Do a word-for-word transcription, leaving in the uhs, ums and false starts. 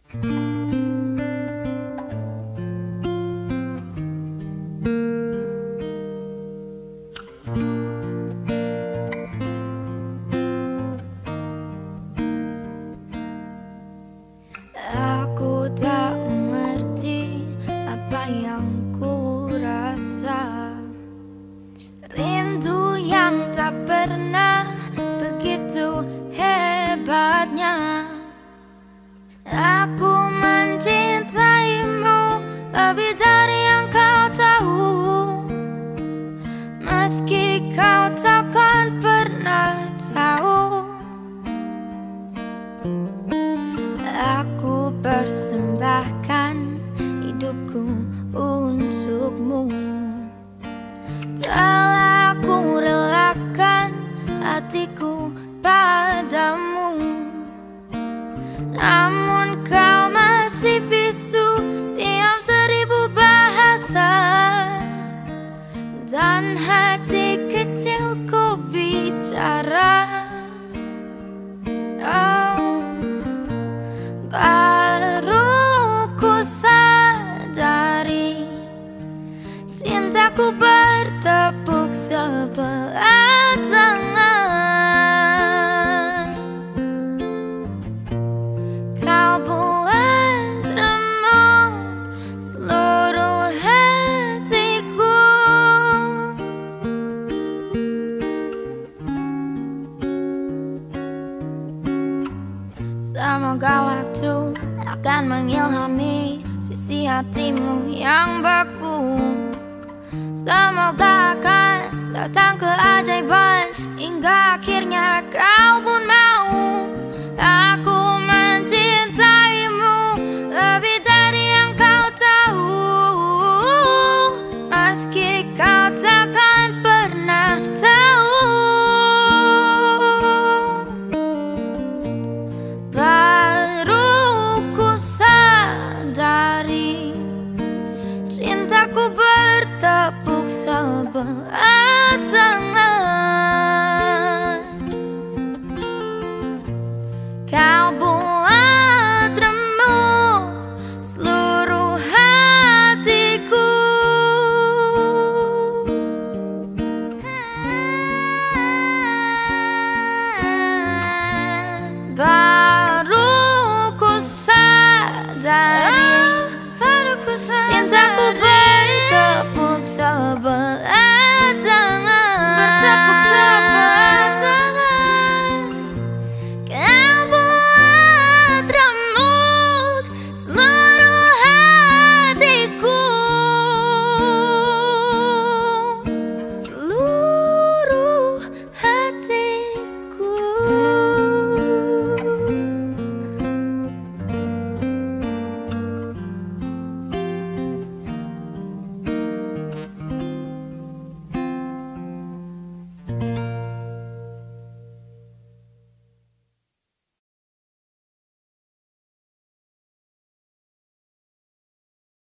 Aku tak mengerti apa yang ku rasa. Rindu yang tak pernah begitu hebatnya. Aku mencintaimu lebih dari yang kau tahu, meski kau takkan pernah tahu. Aku persembahkan hidupku untukmu. Telah ku relakan hatiku padamu, namun kau masih bisu, diam seribu bahasa, dan hati kecilku bicara. Oh, baru ku sadari cintaku bertepuk sebelah tangan. Kau buat remuk seluruh hatiku. Semoga waktu akan mengilhami sisi hatimu yang beku. Semoga akan datang keajaiban hingga akhirnya kau pun mau. Aku